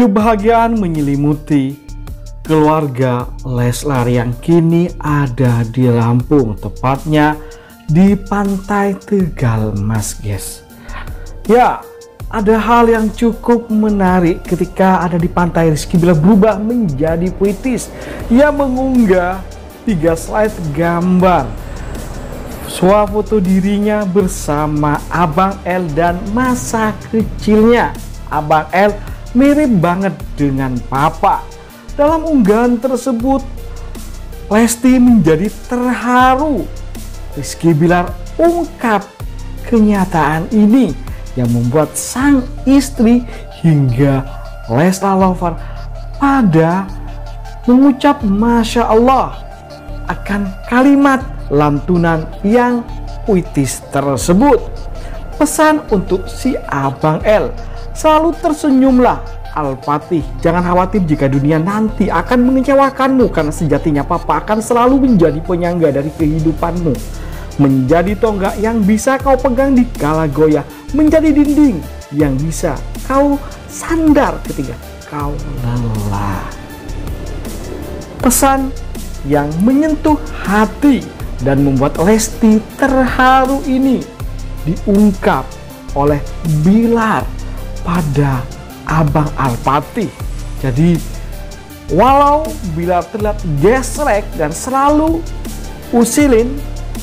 Kebahagiaan menyelimuti keluarga Leslar yang kini ada di Lampung, tepatnya di Pantai Tegal Mas guys. Ya, ada hal yang cukup menarik ketika ada di pantai. Rizky Bilar berubah menjadi puitis. Ia mengunggah 3 slide gambar swafoto dirinya bersama Abang L dan masa kecilnya. Abang L mirip banget dengan Papa. Dalam unggahan tersebut, Lesti menjadi terharu. Rizky Bilar ungkap kenyataan ini yang membuat sang istri hingga Leslar Lover pada mengucap Masya Allah akan kalimat lantunan yang puitis tersebut. Pesan untuk si Abang L, selalu tersenyumlah Al-Fatih. Jangan khawatir jika dunia nanti akan mengecewakanmu, karena sejatinya Papa akan selalu menjadi penyangga dari kehidupanmu, menjadi tonggak yang bisa kau pegang di kala goyah, menjadi dinding yang bisa kau sandar ketika kau lelah. Pesan yang menyentuh hati dan membuat Lesti terharu ini diungkap oleh Bilar pada Abang Al-Fatih. Jadi walau Bilar terlihat gesrek dan selalu usilin,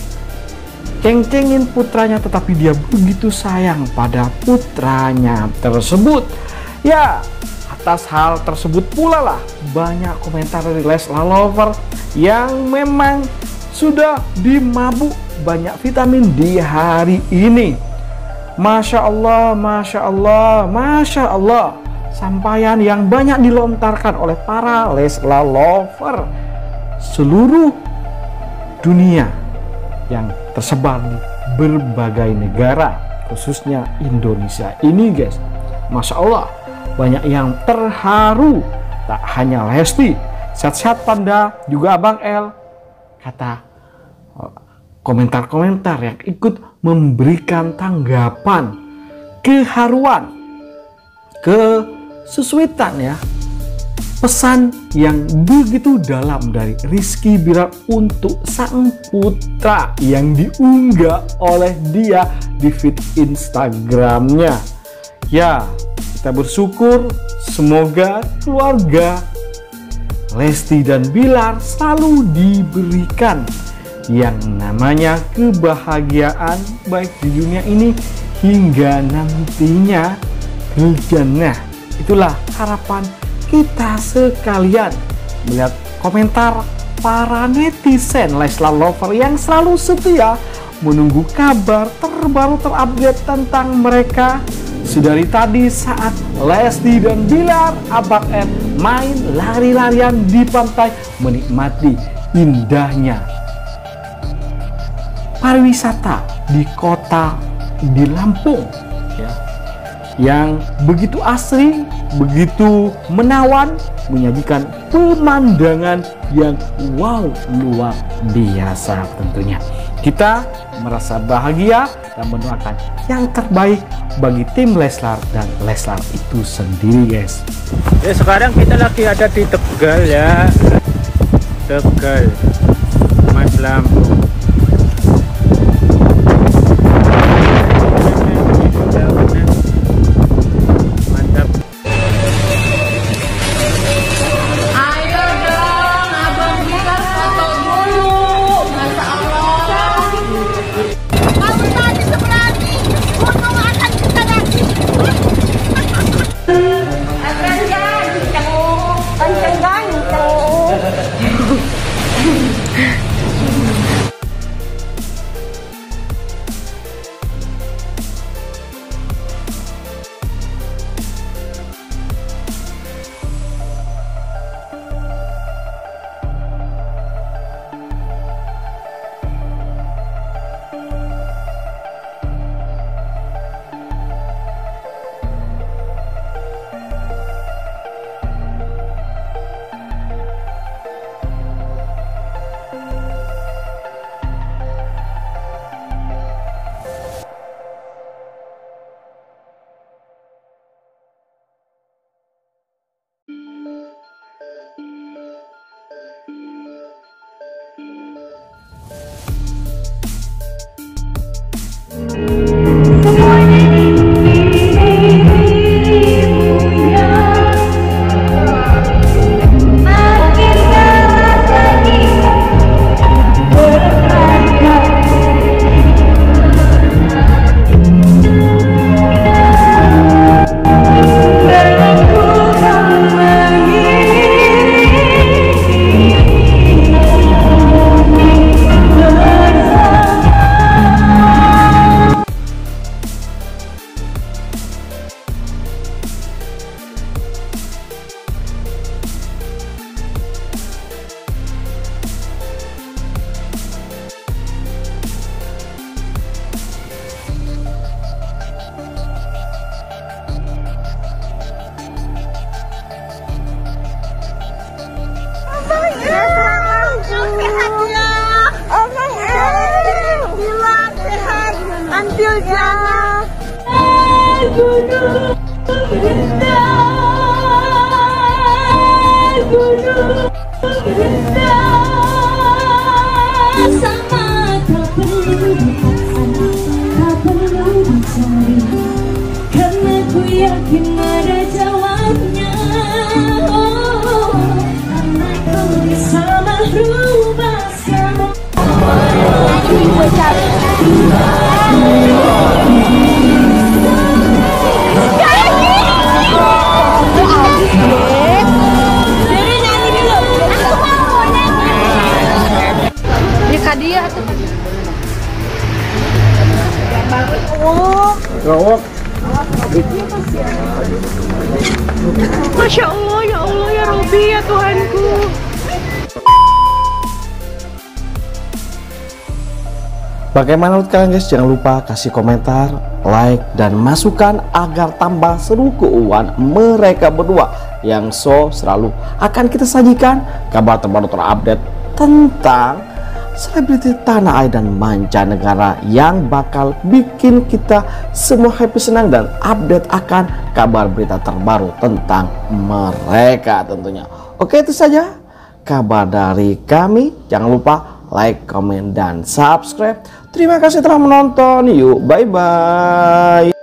ceng-cengin putranya, tetapi dia begitu sayang pada putranya tersebut. Ya, atas hal tersebut pula lah banyak komentar dari Leslar Lover yang memang sudah dimabuk banyak vitamin di hari ini. Masya Allah, Masya Allah, Masya Allah. Sampaian yang banyak dilontarkan oleh para Leslar Lover seluruh dunia yang tersebar di berbagai negara, khususnya Indonesia ini guys. Masya Allah, banyak yang terharu. Tak hanya Lesti, sehat-sehat Panda, juga Abang L. Kata komentar-komentar yang ikut memberikan tanggapan keharuan, kesesuaian ya, pesan yang begitu dalam dari Rizky Bilar untuk sang putra yang diunggah oleh dia di feed Instagramnya. Ya, kita bersyukur semoga keluarga Lesti dan Bilar selalu diberikan yang namanya kebahagiaan baik di dunia ini hingga nantinya ke jannah. Itulah harapan kita sekalian melihat komentar para netizen Leslar Lover yang selalu setia menunggu kabar terbaru terupdate tentang mereka. Sedari tadi saat Lesti dan Bilar Abang M main lari-larian di pantai menikmati indahnya pariwisata di kota di Lampung ya, yang begitu asri, begitu menawan, menyajikan pemandangan yang wow, luar biasa tentunya. Kita merasa bahagia dan mendoakan yang terbaik bagi tim Leslar dan Leslar itu sendiri guys. Ya, sekarang kita lagi ada di Tegal ya, Tegal Mas Lampung. Karena ku yakin ada jawabnya. Karena kau bisa merubah semua. Masya Allah, ya Robi, ya Tuhanku. Bagaimana menurut kalian guys? Jangan lupa kasih komentar, like, dan masukan agar tambah seru keuangan mereka berdua yang selalu akan kita sajikan kabar terbaru terupdate tentang selebriti tanah air dan mancanegara yang bakal bikin kita semua happy, senang, dan update akan kabar berita terbaru tentang mereka tentunya. Oke, itu saja kabar dari kami. Jangan lupa like, komen, dan subscribe. Terima kasih telah menonton. Yuk, bye-bye.